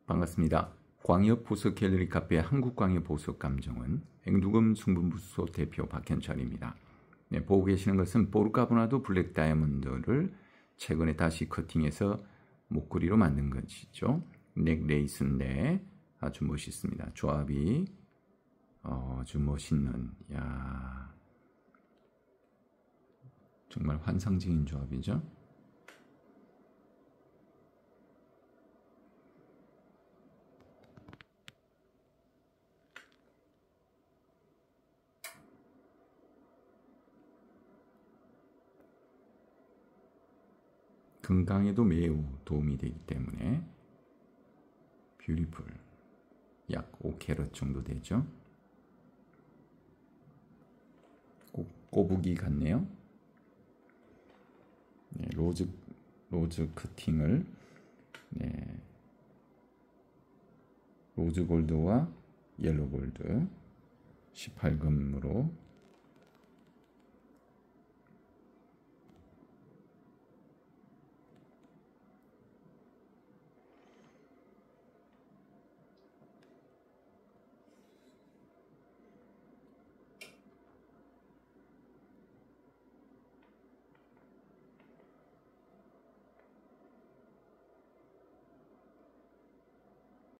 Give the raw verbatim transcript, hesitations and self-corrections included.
반갑습니다. 광역 보석 갤러리 카페 한국광역 보석 감정원 앵두금 승분부소 대표 박현철입니다. 네, 보고 계시는 것은 보르카보나도 블랙 다이아몬드를 최근에 다시 커팅해서 목걸이로 만든 것이죠. 넥레이스인데 아주 멋있습니다. 조합이 어, 아주 멋있는, 야 정말 환상적인 조합이죠. 건강에도 매우 도움이 되기 때문에 뷰티풀, 약 오 캐럿 정도 되죠. 꼬, 꼬부기 같네요. 네, 로즈 로즈 커팅을 네, 로즈 골드와 옐로 골드 십팔 금으로